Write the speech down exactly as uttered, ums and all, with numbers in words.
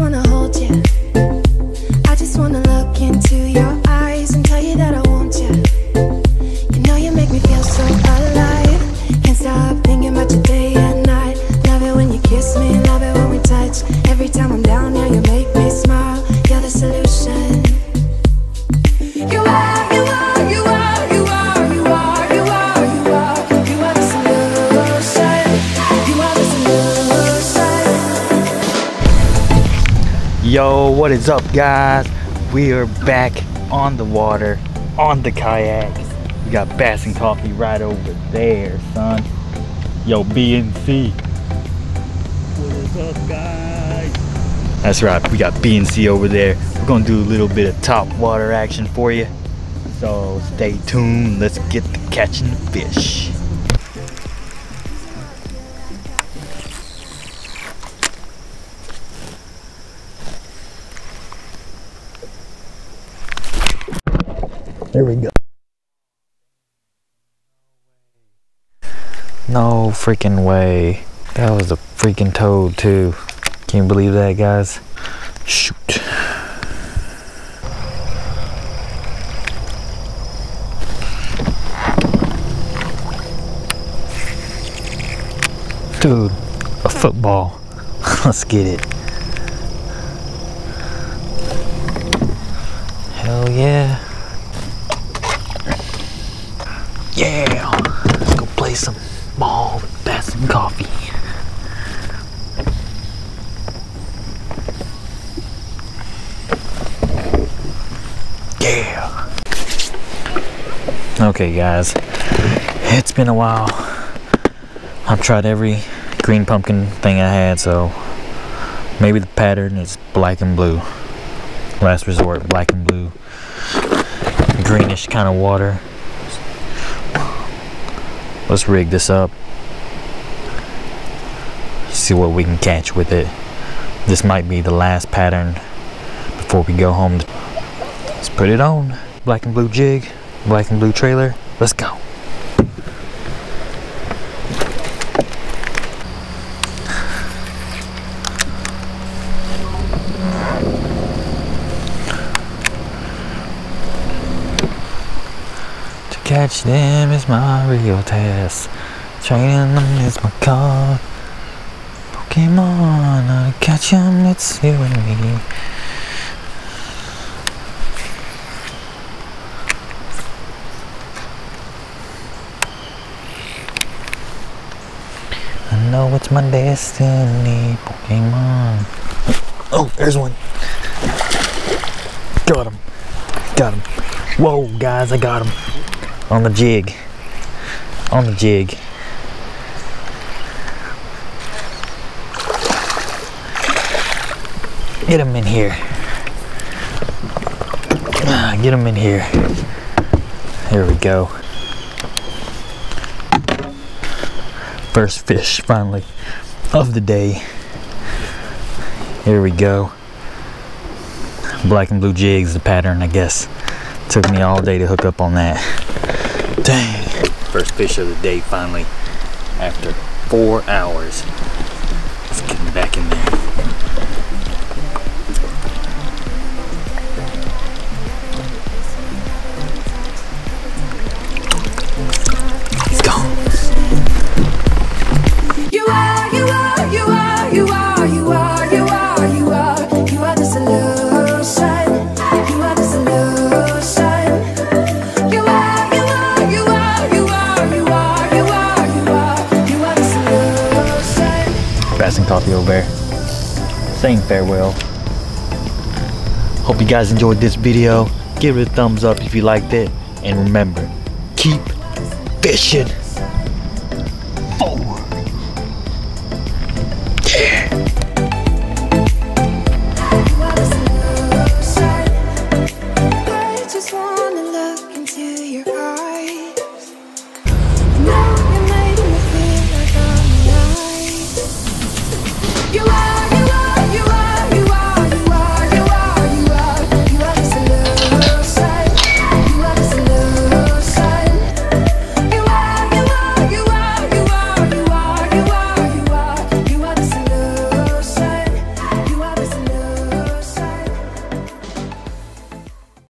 wanna hold you. I just wanna look into your eyes and tell you that I want you. You know you make me feel so alive. Can't stop thinking about you day and night. Love it when you kiss me, love it when we touch. Every time I'm down here, you make me smile. You're the solution. You are, you are, you are, you are, you are, you are, you are. You are the solution. You are the solution. Yo, what is up, guys? We are back on the water, on the kayaks. We got Bass and Coffee right over there, son. Yo, B and C. What is up, guys? That's right, we got B and C over there. We're gonna do a little bit of top water action for you. So stay tuned. Let's get to catching the fish. There we go. No freaking way. That was a freaking toad too. Can you believe that, guys? Shoot. Dude, a football. Let's get it. Hell yeah. Yeah. Let's go play some ball with Bass and Coffee. Yeah. Okay, guys. It's been a while. I've tried every green pumpkin thing I had, so maybe the pattern is black and blue. Last resort, black and blue. Greenish kind of water. Let's rig this up. See what we can catch with it. This might be the last pattern before we go home. Let's put it on. Black and blue jig, black and blue trailer. Let's go. To catch them is my real task. Training them is my call. Pokemon, I catch them, it's you and me. I know it's my destiny, Pokemon. Oh, there's one. Got him. Got him. Whoa, guys, I got him. On the jig. On the jig. Get him in here. Ah, get him in here. There we go. First fish, finally, of the day. Here we go. Black and blue jigs, the pattern, I guess. Took me all day to hook up on that. Dang. First fish of the day, finally, after four hours. Let's get him back in there. He's gone. You are, you are, you are, you are, you are, you are, you are, you are the solution. You are the solution. You are, you are, you are, you are, you are, you are, you are, you are the solution. Bass and Coffee over there, saying farewell. Hope you guys enjoyed this video. Give it a thumbs up if you liked it, and remember, keep fishing.